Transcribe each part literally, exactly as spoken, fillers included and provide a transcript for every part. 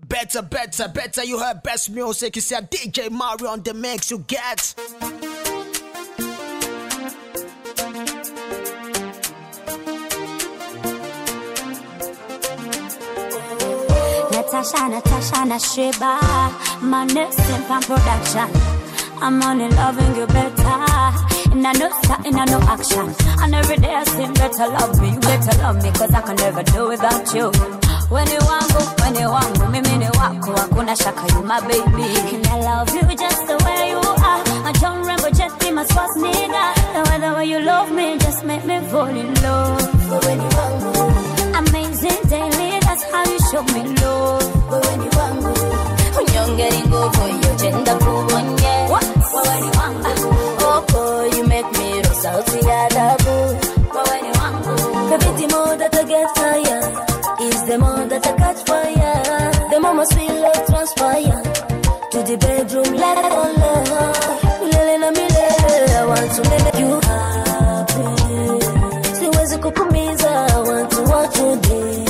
Better, better, better, you heard best music. You see a D J Mario on the mix, you get. Natasha, Natasha, Nashiba, my next step on production. I'm only loving you better. And I know something, I know action. And every day I say better love me, you better love me, cause I can never do without you. When you want go, when you want go, mimi ni wako, hakuna shaka, you my baby. And I love you just the way you are. My John Rambo, just be my swaz nigga. The way the way you love me, just make me fall in love. But when you want go, amazing daily, that's how you show me love. But when you want go, when you're getting go for your gender proof on yeah. What? But when you want go, oh boy, you make me roast out the other boo. But when you want go, the bit more that I get fire is the more that I catch fire. The more my sweet love transpire to the bedroom, let it all love. Milele milele, I want to make you happy. Siwezi kukumiza, I want to watch you day.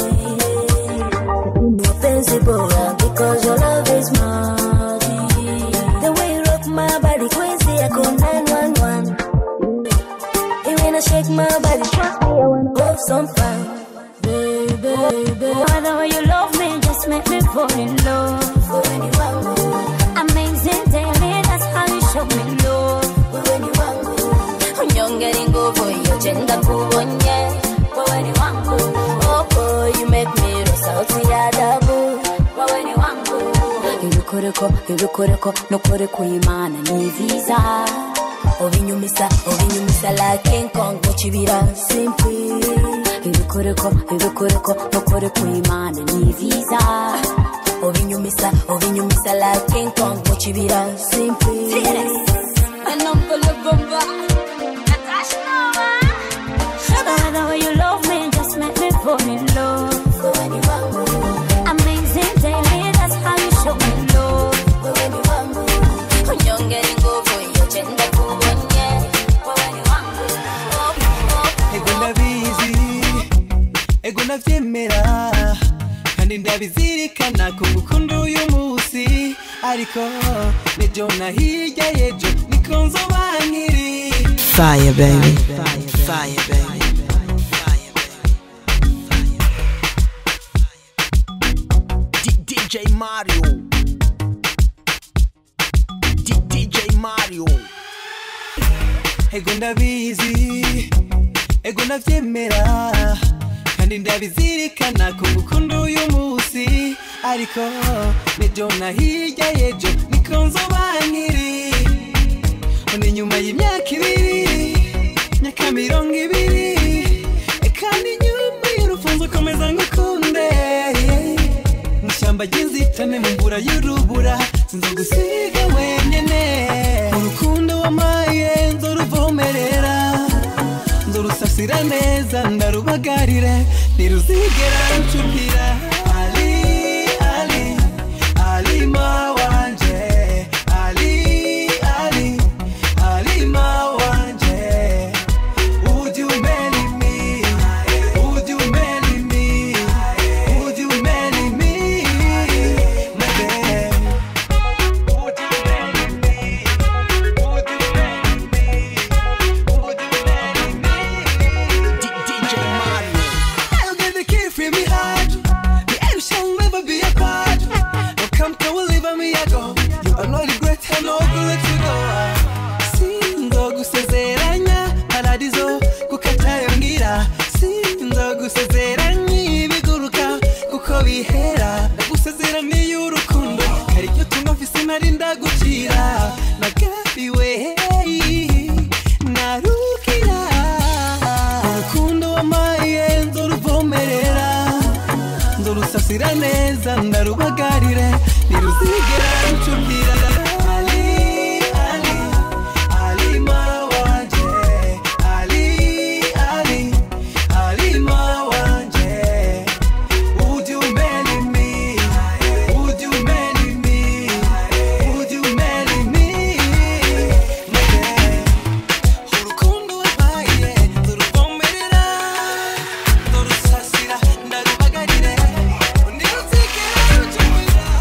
Penzi bora, because your love is magic. The way you rock my body, crazy, I call nine one one. And when I shake my body, trust me, I wanna have some fun. Baby, baby, the way you love me, just make me fall in love. When you want me, amazing daily, that's how you show me love. When you want me, when you're getting go for your gender proof on yeah. But when you want me, oh boy, you make me roast out the other boo. But when you want me, ibikoreko, ibikoreko, nokore kuyimana ni visa. Ovinyumisa, ovinyumisa like King Kong, mochibira simply. Ibikoreko, ibikoreko, nokore kuyimana ni visa. Ovinyumisa, ovinyumisa like King Kong, mochibira simply. And I'm gonna go back. Natasha, the way you love me, just make me fall in love. When you want me, amazing daily, that's how you show me love. When you want me, when you're getting go for your gender proof on yeah. When you want me, oh, oh, egunda bizi, egunda vyemera, kandi ndabizirikana ko ngukunda uyu munsi, ariko nejo nahirya yejo nikonzo bankiri. Fire baby, fire, fire baby. D J Mario, D J Mario. Egunda bizi, egunda vyemera, kandi ndabizirikana ko ngukunda uyu munsi, ariko nejo nahirya yejo nikonzo bankiri. One nyuma y'imyaka ibiri, myaka mirongo ibiri, kandi nyuma y'urufunzo komeza ngukunde. Mw'ishyamba ry'inzitane mu mvura y'urubura, sinzogusiga wenyene. Urukundo wamaye nzoruvomerera, nzorusasira neza ndarubagarire, ntiruzigera rucupira. Ali, Ali, Ali ma wanje, Ali, Ali, Ali ma wanje. Would you marry me? Would you marry me? Would you marry me, my babe? Would you marry me? Would you marry me? Would you marry me? D J Mario. I'll get the key from me heart. The end shall never be apart. No come to leave me I go. You are not regret and no go let you go. Sinzo gusezeranya paradizo kukatayo ngira. Sinzo gusezeranya ibiguruka kuko bihera. Gusezeranya y'urukundo kari cyo tumafise nari ndagucira. Nagabiwe narukira. Urukundo wamaye nzoruvomerera, nzorusasira neza ndarubagarire, ntiruzigera rucupira. Ali, Ali, Ali ma wanje, Ali, Ali, Ali ma wanje. Would you marry me? Would you marry me? Would you marry me, my babe? Urukundo wabaye nzoruvomerera, nzorusasira ndarubagarire, ntiruzigera rucupira.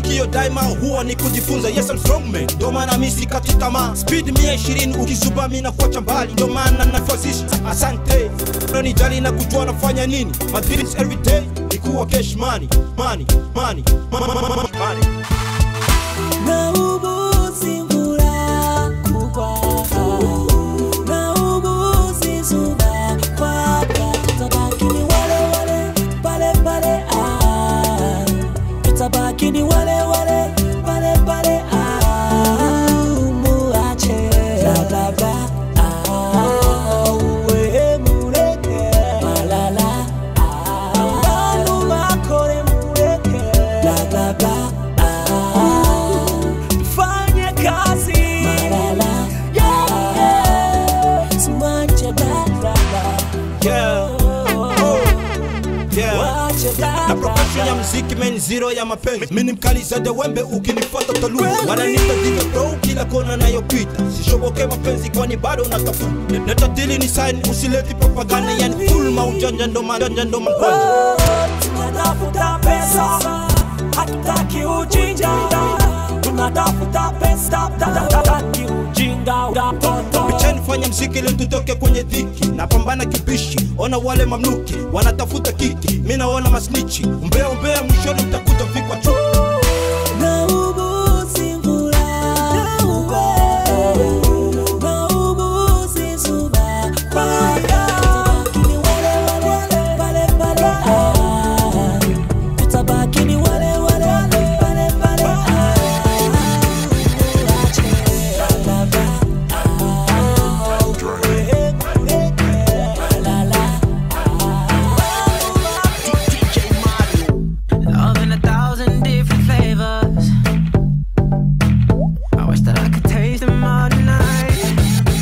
mafanikio daima huwa ni kujifunza. Yes I'm strong man, ndo maana mimi sikati tamaa. Speed mia ishirini ukisuba mimi nakuacha mbali, ndo maana nafasisha. Asante nani jali na kujua nafanya nini. My dreams every day ni kuwa cash money money money money. Na ubuzi mvula kubwa, na ubuzi zuba kwa tutabaki ni wale wale pale pale ah, tutabaki ni wale wale pale pale ah, muache bla bla bla ah, uwe muleke malala ah, banu makore muleke bla bla bla. Na profession ya muziki men zero ya mapenzi. Mimi mkali zaidi wembe ukinifuata talu. Wananiita diva bro kila kona nayopita. Sishoboke mapenzi kwani bado natafuta. Leta dili ni sign usileti propaganda yani full maujanja ndo majanja ndo mkwanza. Tunatafuta pesa, hatutaki ujinga. Tunatafuta pesa, hatutaki ujinga. Picheni fanya mziki ili tutoke kwenye dhiki. Napambana kibishi, ona wale mamluki wanatafuta kiki. Mimi naona masnichi, umbea umbea mwishoni utakuta vikwa tu. Na ubuzi mvula, na ubuzi, na ubuzi zuba kwa tutabaki ni wale wale pale pale ah, tutabaki ni wale wale pale pale ah, muache bla bla ah, uwe muleke malala Love in a thousand different flavors. I wish that I could taste them all tonight.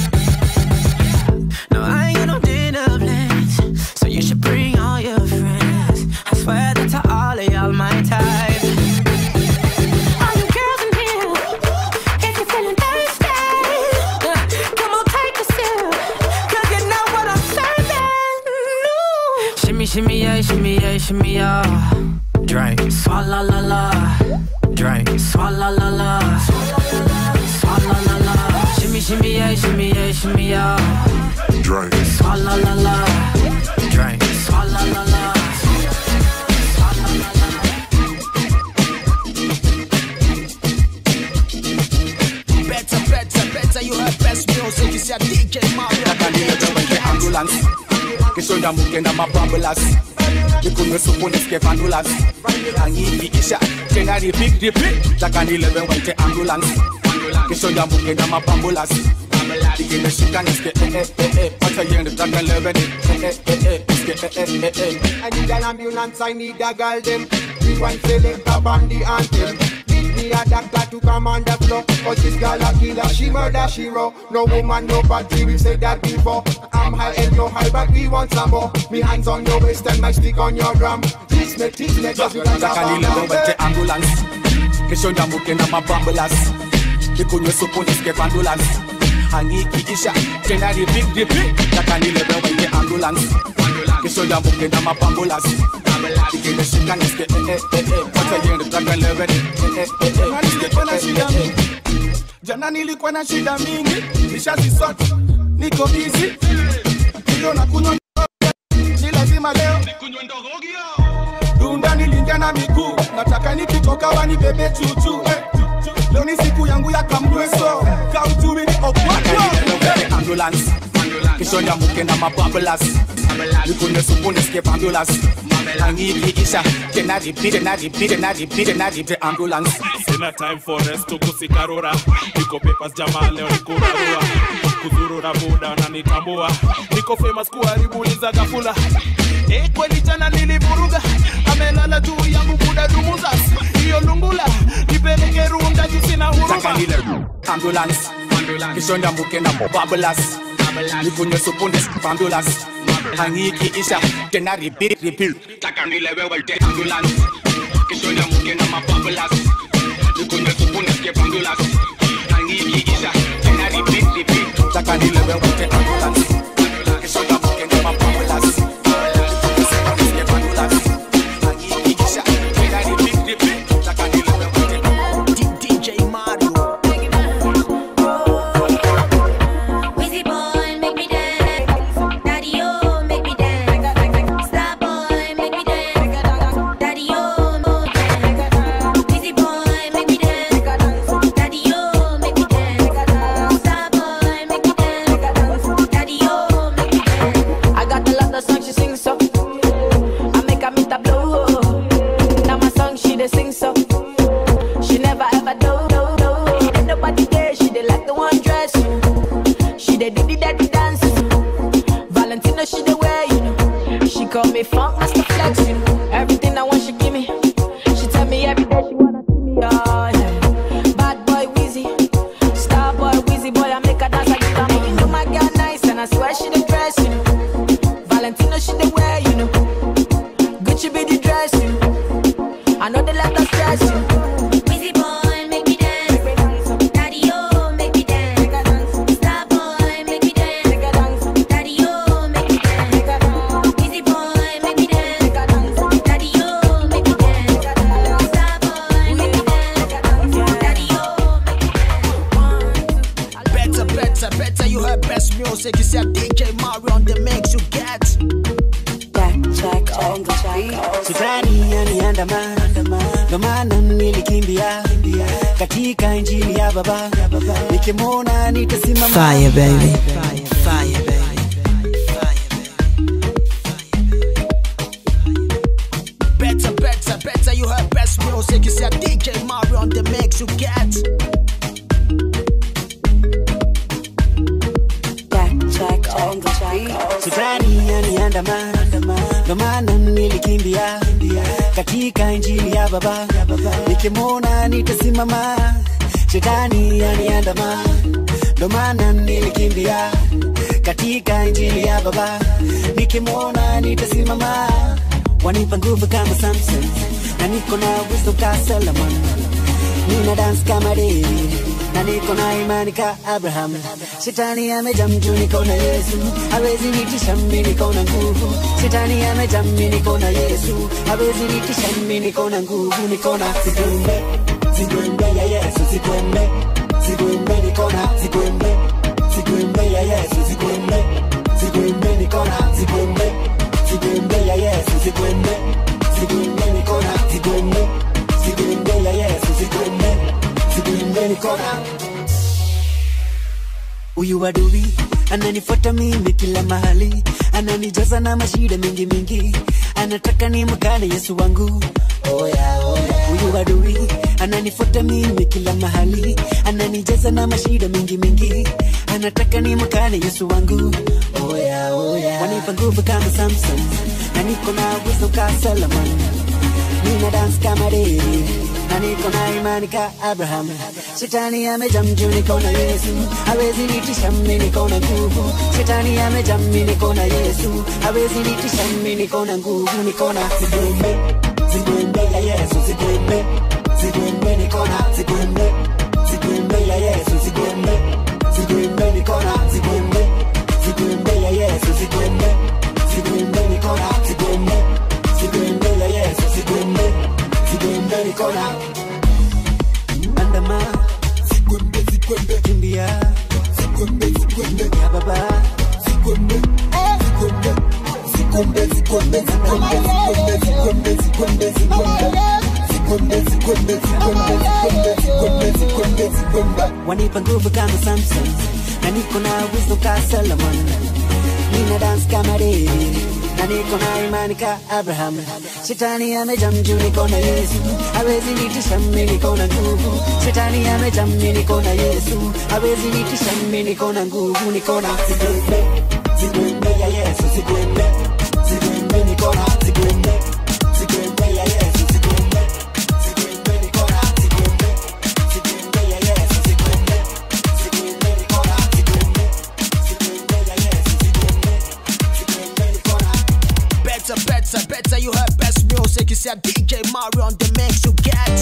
No, I ain't got no dinner plans, so you should bring all your friends. I swear that to all of y'all my type. All you girls in here, if you're feeling thirsty, come on take a sip, 'cause you know what I'm serving. No. Shimmy, shimmy, yeah, shimmy, yeah, shimmy, yeah. Drink, swalla la la. Drink, swalla la la. Swalla la la. Shimmy, shimmy, yeah, shimmy, yeah, shimmy, yeah. Drink. Swalla la la. Drink, swalla la la. Swalla la la. Better, better, better, you heard best music. It's your D J Mario. Ambulance, kisonda mukenda mabambulas. Nikunwe supone skep ambulance. Angi isha, kena repeat repeat. Takani lebe wente ambulance. Kisonda mukenda mabambulas. Dikene shikane ske eh eh eh eh. Wata yende takani lebe eh eh eh eh. Ske eh eh eh eh. I need an ambulance, I need a girl them. We want select a bandy anthem. Need me a doctor to come on the floor. Cause this girl a killer, she murder, she raw. No woman, no party, we said that before. I'm high and you're high, but we want some more. Me hands on your waist and my stick on your drum. Teach me, teach me, cause you got Takani lebe wente ambulance. Kisonda mukenda mabambulas. Nikunwe supone skep ambulance. Angi isha, kena repeat repeat. Takani lebe wente ambulance. Kisonda mukenda mabambulas. Dikene shikane ske eh eh eh eh. Wata yende takani lebe eh eh eh eh. Jana nilikuwa na shida mingi, nishazisort, niko busy. Ndio na kunywa ni lazima leo nikunywe ndogogio. Dunda nilingia na miguu, nataka nikitoka wani bebe chuchu. Leo ni siku yangu ya kamweso, kautumi ni okwato. Ambulance, kisonda mukenda mabambulas. Nikunwe supone skep ambulance. Angi isha, kena repeat, kena repeat, kena repeat, kena repeat ambulance. Sina time for rest to kusikarura. Niko papers jamaa leo nikurarua. Kuzurura buda na nitambua. Niko famous kuharibu liza gafula. Eh kweli jana nilivuruga. Amelala juu yangu buda dumuzas. Hiyo lungula, nipeleke runda juu sina huruma. Takani lebe ambulance. Kisonda mukenda mabambulas. Nikunwe supone skep ambulance. Angi isha, kena repeat, repeat. Takani lebe wente ambulance. Kisonda mukenda mabambulas. Nikunwe supone skep ambulance. Angi isha, kena repeat, repeat. Takani lebe wente ambulance. Kisonda mukenda mabambulas. Nikunwe supone skep ambulance. Angi isha, kena repeat, repeat. Takani lebe wente call me Funk Master Flex, you know. Everything I want she give me. She tell me every day she wanna see me, oh yeah. Bad boy Weezy, star boy Weezy boy, I make her dance like you know. You know my girl nice and I swear she the dress, you know. Valentino she the wear, you know. Gucci be the dress, you know. I know they let us stress, you know. Weezy boy, make me dance. Daddy, oh, make me dance. Star boy, make me dance. Daddy, oh, make me dance. Weezy boy, make me dance. Daddy, oh, make me dance. Star boy, make me dance. Daddy, oh, make me dance. Better, better, better, you heard best music. You said D J Mario on the mix, you get. Jack on the track. Shetani yaniandama, ndo maana nilikimbia katika injili ya baba, nikimwona nitasimama. Fire baby, fire, fire baby, fire baby. Better, better, better, you heard best music. You said D J Mario on the mix, you get. Jack on the track. Shetani yaniandama, ndo maana nilikimbia katika injili ya baba, nikimwona nitasimama. Shetani yaniandama, ndo maana nilikimbia katika injili ya baba, nikimwona nitasimama. Wanipa nguvu kama Samson, na niko na wisdom ka Solomon. Nina dance kama David, na niko na imani ka Abraham. Shetani amejaa mjuu, niko na Yesu, hawezi nitisha mimi, niko na nguvu. Shetani amejaa mimi, niko na Yesu, hawezi nitisha mimi, niko na nguvu. Niko na sikwembe, sikwembe ya Yesu, sikwembe, sikwembe niko na sikwembe, sikwembe ya Yesu, sikwembe, sikwembe niko na sikwembe, sikwembe ya Yesu, sikwembe, sikwembe niko na sikwembe, sikwembe ya Yesu, sikwembe, sikwembe niko na. Uyu adui ananifuata mimi kila mahali, ananijaza na mashida mingi mingi, anataka nimkane Yesu wangu. Oh yeah, oh yeah. Uyu adui ananifuata mimi kila mahali, ananijaza na mashida mingi mingi, anataka nimkane Yesu wangu. Oh yeah, oh yeah. Wanipa nguvu kama Samson, na niko na wisdom ka Solomon. Nina dance kama David, na niko na imani ka Abraham. Shetani amejaa mjuu, niko na Yesu, hawezi nitisha mimi, niko na nguvu. Shetani amejaa mimi, niko na Yesu, hawezi nitisha mimi, niko na nguvu. Niko na sikwembe, sikwembe ya Yesu, sikwembe, sikwembe niko na sikwembe, sikwembe ya Yesu, sikwembe, sikwembe niko na sikwembe, sikwembe ya Yesu, sikwembe, sikwembe niko na sikwembe, sikwembe ya Yesu, sikwembe, sikwembe niko na. Andama, sikwembe, sikwembe kimbia, sikwembe, sikwembe ya baba, sikwembe, sikwembe, sikwembe, sikwembe, sikwembe, sikwembe, sikwembe, sikwembe, sikwembe, sikwembe, sikwembe, sikwembe, sikwembe, sikwembe. Wanipa nguvu kama Samson, na niko na wisdom ka Solomon. Nina dance kama David, na niko na imani ka Abraham. Shetani amejaa mjuu, niko na Yesu, hawezi nitisha mimi, niko na nguvu. Shetani amejaa mimi, niko na Yesu, hawezi nitisha mimi, niko na nguvu. Niko na sikwembe, sikwembe ya Yesu, sikwembe, sikwembe niko na sikwembe, sikwembe ya Yesu, sikwembe, sikwembe niko na sikwembe, sikwembe ya Yesu, sikwembe, sikwembe niko na sikwembe, sikwembe ya Yesu, sikwembe, sikwembe niko na. Better, better, better, you heard best music. You said D J Mario on the mix, you get.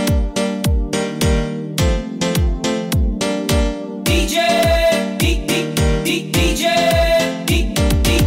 D J, D, D, D, DJ, D, D.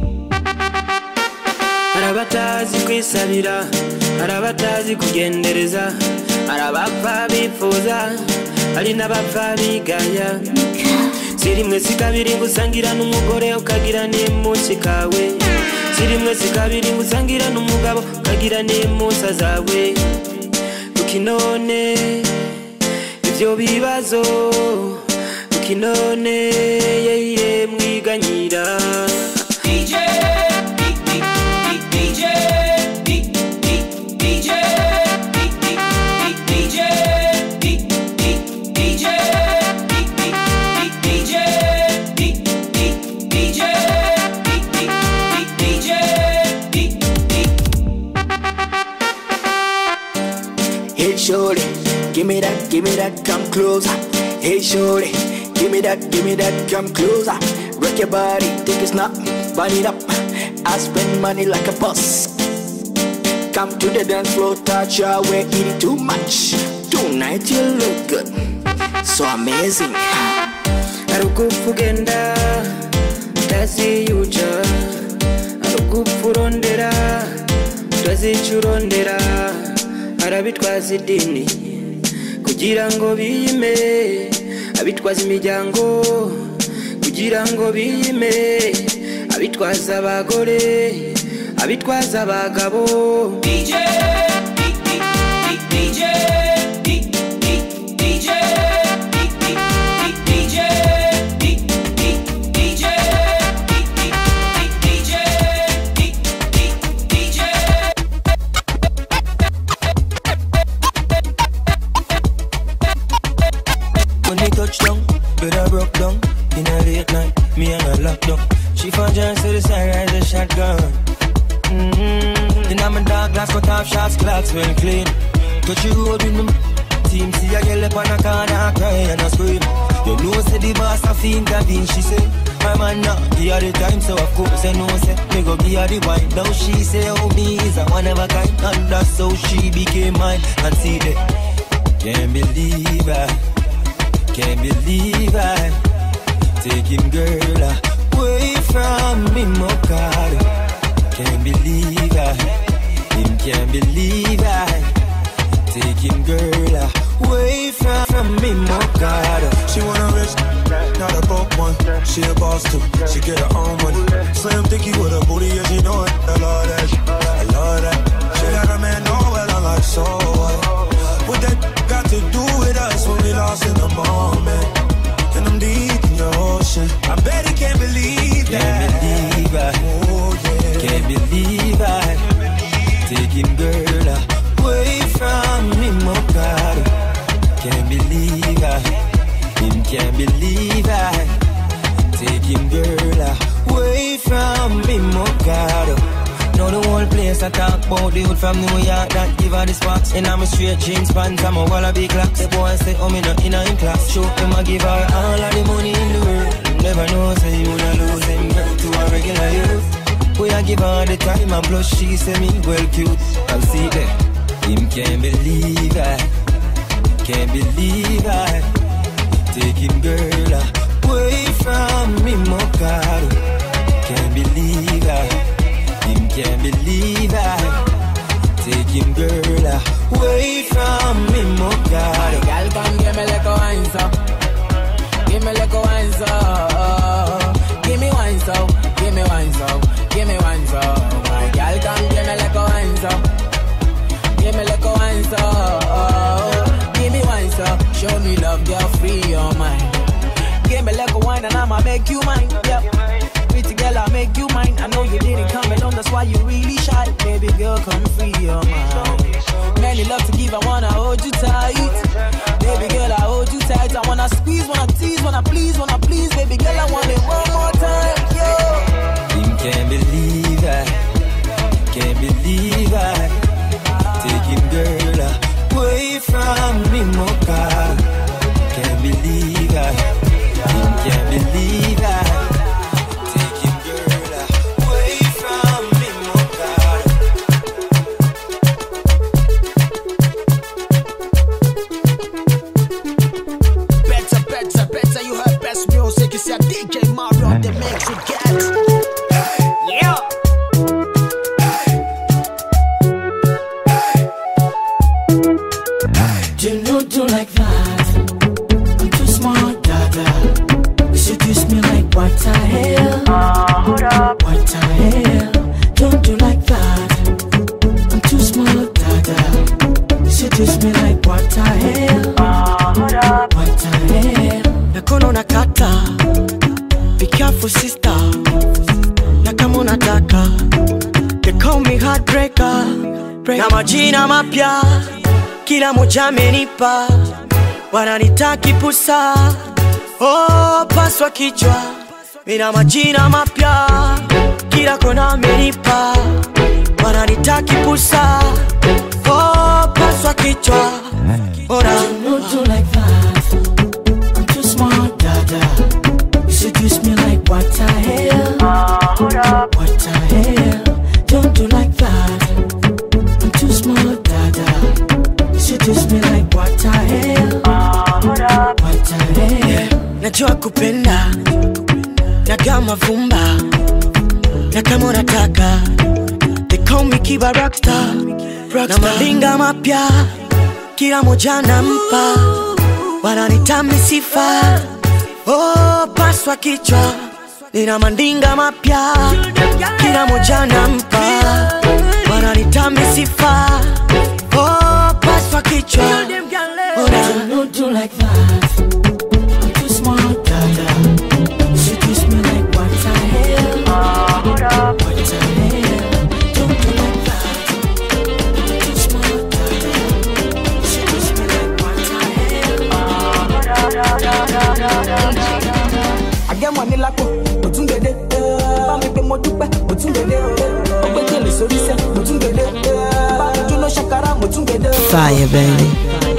Arabatazi kwisabira, arabatazi kugendereza, arabapfa bifuza, ari n'abapfa bigaya. Sirimwe sikabiri ngusangira n'umugore ukagira n'impushyi kawe, sirimwe sikabiri ngusangira n'umugabo ukagira n'impushya zawe. Ukinone ibyo bibazo, ukinone yeye mwiganyira. D J, D, D, D, DJ, D, D, DJ, D, D, DJ, D, D, DJ, D, D, DJ, D, D, DJ, D, D, DJ, give me that, give me that, come closer. Hey shorty, give me that, give me that, come closer. Rock your body, take a snap, burn it up. I spend money like a boss. Come to the dance floor, touch your way, eat it too much. Tonight you look good, so amazing. Arukufugenda, tazi yuja. Arukufurondera, tazi churondera. Arabitwaza idini, kugira ngo biyime. Abitwaza imiryango, kugira ngo biyime. Abitwaza abagore, abitwaza abagabo. D J, D J, D J, D J. Me and her locked up. She found John to the sunrise, a shotgun. Mm-hmm. Then I'm a dark glass, cut off shots, clocks well clean. Touch you road with me. Team see a girl up on a corner, cry and a scream. You know, say the boss a fiend, intervene, she say. My man now, give her the time, so of course I know, say. Me go give her the wine. Now she say, oh, me is a one of a kind. And that's how she became mine. And see that, can't believe I, can't believe I. Taking girl away from me, Mokado. Can't believe I, him can't believe I. Taking girl away from, from me, Mokado. She want a rich, not a broke one. She a boss too, she get her own money. Slim thicky with a booty, yeah, she know it. I love that, I love that. She got a man, know well, I'm like, so what? What that got to do with us when we lost in the moment? And I'm deep in your ocean. I bet he can't believe that. Can't believe I. Oh, yeah. Can't believe I. Taking girl away from me, Mokado. Can't believe I. Him can't believe I. Taking girl away from me, Mokado. Now the whole place I talk about the hood from New York that give her the sparks. And I'm a straight jeans pants, I'm a wallaby clocks. The boy say, oh me not in a in class. Show him I give her all of the money in the world. Never know say you woulda lose him girl to a regular youth. We I give her the time and plus she say me well cute. I'll see that. Him can't believe I, can't believe I. Taking girl away from me, Mokado. Can't believe I. Him can't believe I. Taking girl away from me, Mokado. Girl, come give me like a wine, so. Give me like a wine, so. Give me wine, so. Give me wine, so. Give me wine, so. My girl, come give me like a wine, so. Give me like a wine, so. Give me wine, so. Show me love, girl, free your mind. Give me like a wine and I'ma make you mine. Yep. Pretty girl, I'll make you mine. I know you didn't come along, that's why you really shy. Baby girl, come free your mind. Many love to give, I wanna hold you tight. Baby girl, I hold you tight. I wanna squeeze, wanna tease, wanna please, wanna please. Baby girl, I want it one more time. Yo. Him can't believe I, can't believe I. Taking girl away from me, Mokado. Can't believe I, him can't believe I. It's a D J Mario on the mix with Gats. Yeah. You know, do like that. I'm too smart, dada. You seduce me like what the hell? Uh, hold up. What the hell? Don't do like that. I'm too smart, dada. You seduce me like what the hell? Uh, hold up. What the hell? Nakono nakata. Be careful, sister. Nakamo nataka. They call me heartbreaker. Break. Na majina mapya kila moja amenipa, wananitaki pusa. Oh, paswa kichwa, mina majina mapya kila kona amenipa, wananitaki pusa. Oh, paswa kichwa. Oh, no. You don't do like that. I'm too smart, dada. You seduce me like what the hell? Uh, hold up. What the hell? Don't do like that. I'm too smart, dada. You seduce me like what the hell? Uh, hold up. What the hell? Najua kupenda na kama vumba na kama unataka. They call me Kiba Rockstar, na malinga mapya kila moja nampa, wananita misifa. Oh, paswa kichwa, nina mandinga mapya kila moja nampa, wananita misifa. Oh, paswa kichwa. Oh, I don't do like that. I'm too smart, dada. You seduce me like what the hell? Uh, hold up. What the hell? Don't do like that. I'm too smart, dada. You seduce me like what the hell? Uh, hold up. I get money like Otungede. Bami pe mo dupe Otungede. Ogbekele sori se Otungede. Bami juno shakara Otungede. Fire, baby.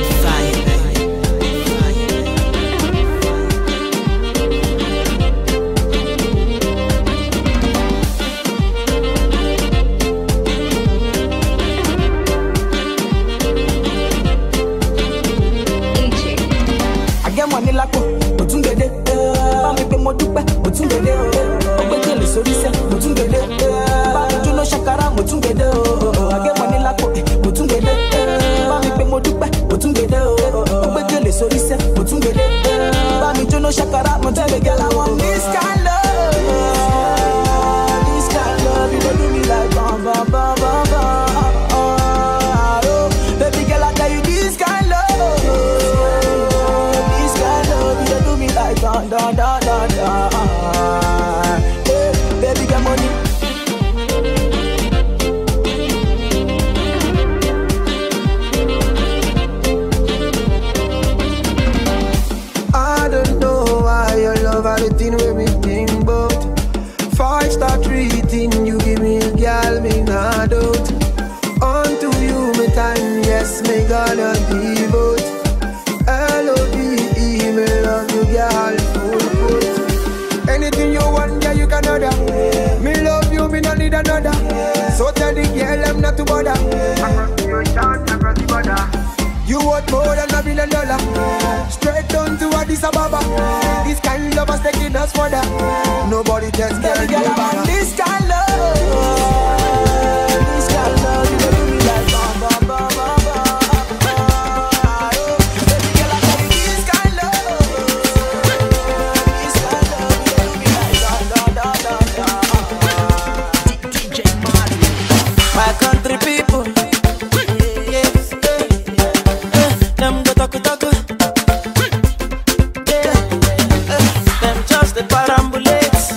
Money like Otungede. Bami pe mo dupe Otungede. Ogbekele sori se Otungede. Bami juno shakara Otungede. I get money like Otungede. Bami pe mo dupe Otungede. Ogbekele sori se Otungede. Bami juno shakara Otungede. Girl, I want this kind love. This kind love, you don't do me like bam bam bam bam bam. Baby girl, I tell you this kind love. Da da da da da. Hey, baby, get money. I don't know why your love everything with me think, but five star treating you give me a girl, me not out. Unto you, me time, yes, me gonna devote. L O V E, me love you, girl, full put. Anything you want, yeah, you can order. Me love you, me no need another. So tell the girl I'm not to bother. You want more than a billion dollar. Straight down to Addis Ababa. This kind of love is taking us further. Nobody tells girl you better. This kind of love, this kind of love, you don't do me like bam bam bam bam bam. My country people, yes, eh, eh, them go talk talk, yeah, eh, them just the parambulates,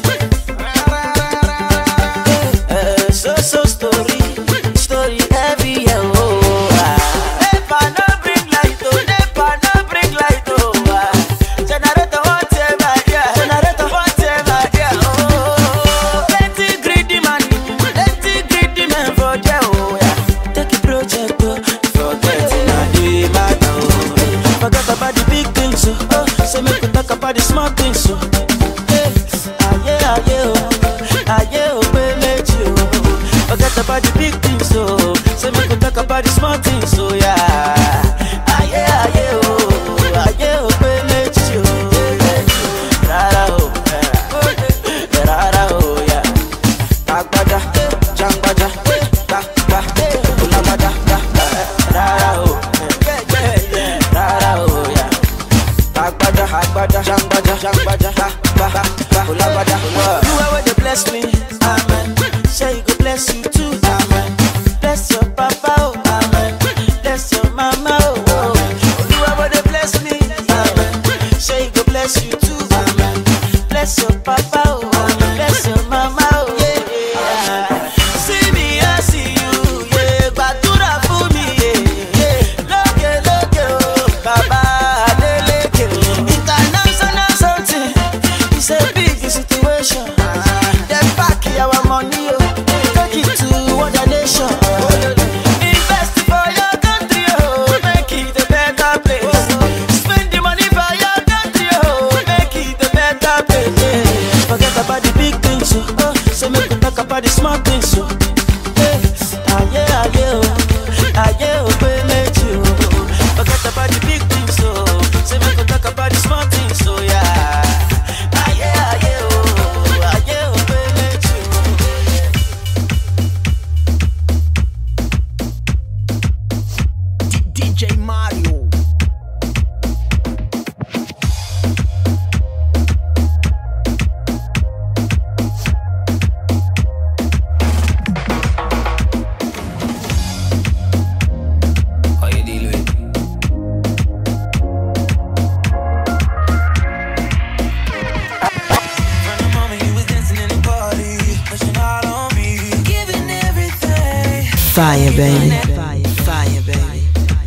eh, so so story, story heavy, oh, ah. Never no bring light, oh, never no bring light, oh, ah. Generator whatever, yeah, generator whatever, yeah, oh, plenty greedy man, plenty greedy man for jail, oh, yeah. Take a project, oh, forget it, now do it back, oh. Forget about the big things, oh, oh. Say make we talk about the small things, oh. Hey, ah yeah, ah yeah, oh, ah yeah, oh, baby, you. Forget about the big things, oh. Say make we talk about the small things, oh, yeah. Ah yeah, ah yeah, oh, ah yeah, oh, baby, you. Rara, oh, yeah. Rara, oh, yeah. Tagbada, jangbada, takba, ulabada, rara, oh, rara, oh, yeah. Tagbada, agbada, jangbada, jangbada, takba, ulabada, you are where they bless me, amen. Say you go bless you too, amen. Bless your papa, oh, amen. Bless your mama, oh, oh. You are where they bless me, amen. Say you go bless you too, amen. Bless your papa, oh, amen. Bless your mama, oh, yeah. See me, I see you, yeah. Badura for me, yeah. Look, look, oh, Baba, Adeleke. International something, it's a big situation. The fire, baby. Fire, fire, baby.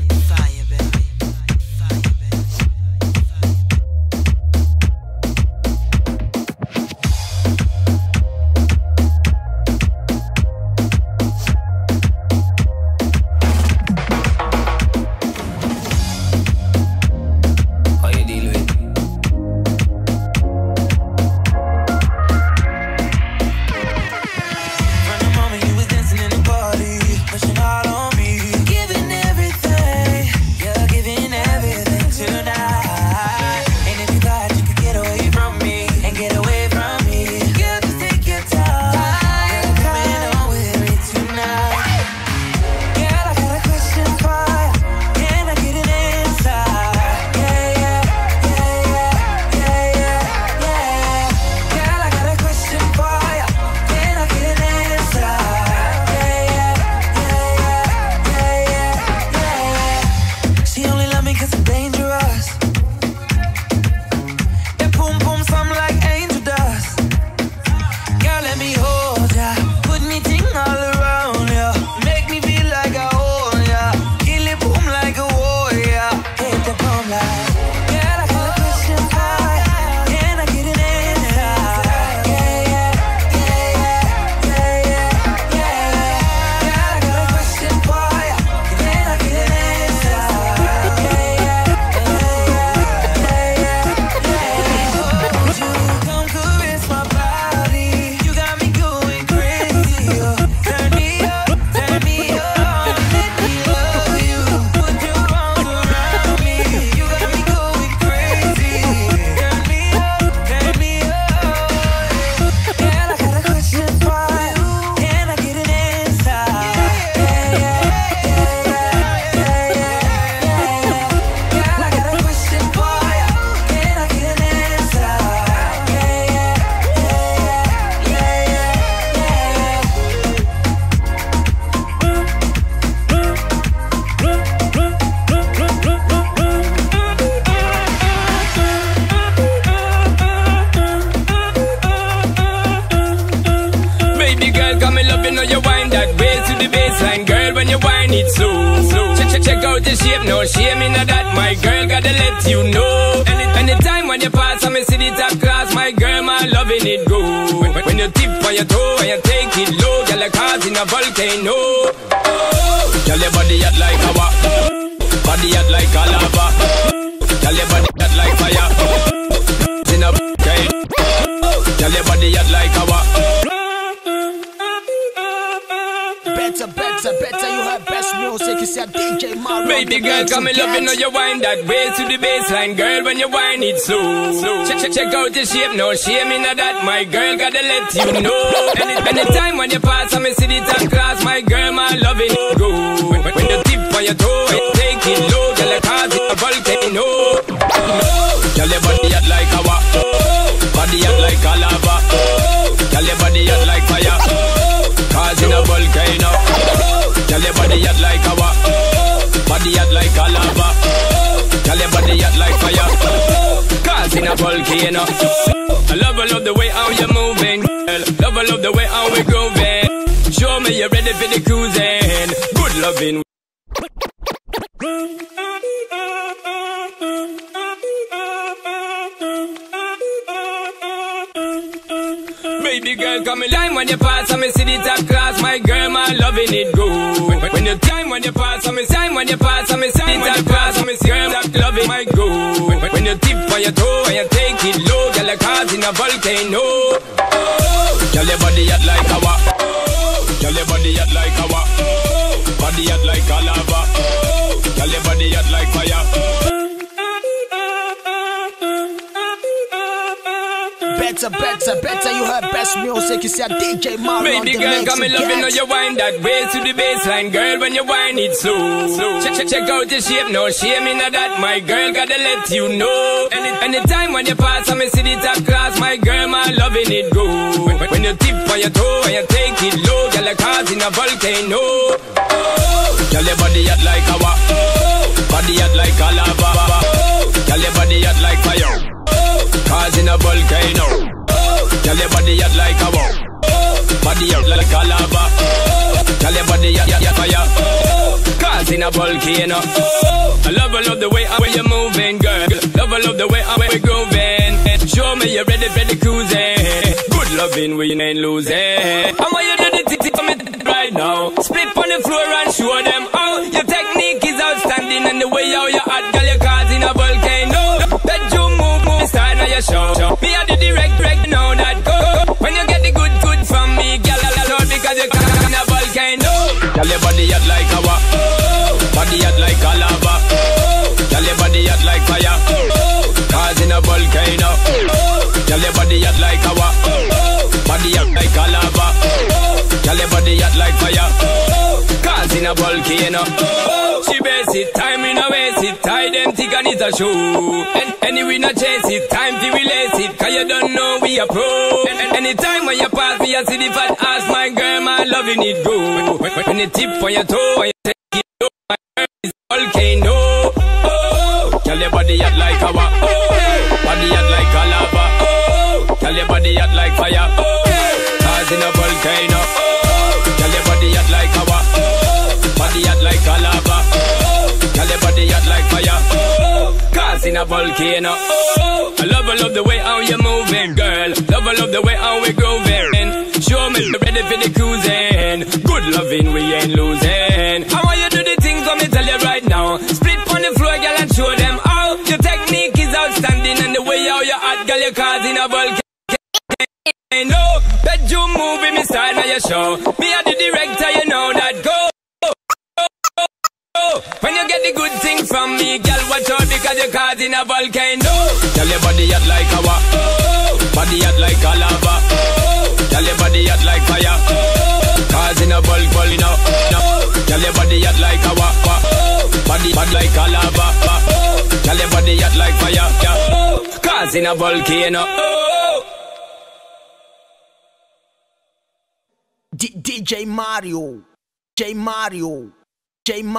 No shame in that, my girl, gotta let you know. Any, anytime when you pass, I me see the top class, my girl, my loving it go. When, when you tip on your toe and you take it low, girl, like cars in a volcano. Oh, girl, your body hot like lava, body hot like a lava. Girl, your body hot like fire, in a volcano. Girl, your body hot like lava. Better, better, better, you have best music. It's your D J Mario. Baby girl, come and love you know you wind that way to the baseline, girl. When you wind it slow, check, check, check out your shape, no shame in that. My girl, gotta let you know. Any, anytime when you pass, I me see the top class, my girl, my loving it go. When, when, when you tip on your toe, and take it low, girl, like cars in a volcano. Girl, your body hot like lava, body hot like a lava. Girl, your body hot like fire, cars in a volcano. Girl, your body hot like lava, body hot like a lava. Girl, your body hot like fire, cars in a volcano. I love, I love the way how you're moving, girl. Love, I love the way how we're grooving. Show me you're ready for the cruising. Good loving. Baby girl, come in line when you pass, I me see the top class, my girl, my loving it go. When, when you time when you pass, I me time when you pass, I me see the top class, I me see girl, top loving my go. When, when you tip on your toe and you take it low, girl, like cars in a volcano. Girl, your body hot like lava, girl, your body hot like lava, body hot like a lava, girl, your body hot like fire. Better, better, better, you have best music. It's your D J Mario. Baby girl, come and love you know you wind that way to the baseline, girl. When you wind it slow, slow. Check, check, check out your shape, no shame in that. My girl, gotta let you know. Any, anytime when you pass, I me see the top class, my girl, my loving it go. When, when you tip on your toe and you take it low, girl, like cars in a volcano. Girl, your body hot like lava, body hot like a lava. Girl, your body hot like fire, cars in a volcano. Girl, your body hot like a wow, body hot like a lava. Girl, your body hot, hot fire, causing a volcano. Oh, I love, I love the way how you moving, girl. Love, I love the way how we grooving. Show me you're ready, ready cruising. Good loving, we ain't losing. I want you to do the thing for me right now. Split on the floor and show them how your technique is outstanding, and the way how you hot, girl, you're causing a volcano. That you move, move, start now your show. Me I the direct, direct, know that go. When you get the good, good from me, girl, I love because you're causing a volcano. Girl, your body hot like lava, body hot like a lava. Girl, your body hot like fire, causing a volcano. Girl, your body hot like lava, body hot like a lava. Girl, your body hot like fire, causing a volcano. She base it, time in a waste it, tie them thick and it's a show. And anyway, not chase it, time to release it, cause you don't know we are pro. And anytime when you pass me, I see the fat ass, my girl, my loving it go. When, when you tip on your toe, and you take it low, my girl is volcano. Oh, girl, your body hot like lava, oh, body hot like a lava, oh, girl, your body hot like fire, oh, causing a volcano. Oh, girl, your body hot like lava, oh, body hot like a lava, oh, girl, your body hot like fire, oh, causing a volcano. Oh, I love, I love the way how you moving, girl. Love, I love the way how we grooving. Show me you're ready for the cruising. Good loving, we ain't losing. I want you to do the things let me tell you right now. Split on the floor, girl, and show them how your technique is outstanding, and the way how you hot, girl, you're causing a volcano. No, that you moving me style now your show. Me are the director, you know that. Go. When you get the good things from me, girl, watch out because you're causing a volcano. Girl, your body hot like lava, body hot like a lava. Girl, your body hot like fire, causing a volcano. Girl, your body hot like lava, body hot like a lava. Girl, your body hot like fire, causing a volcano. D- DJ Mario, J Mario, J Mario.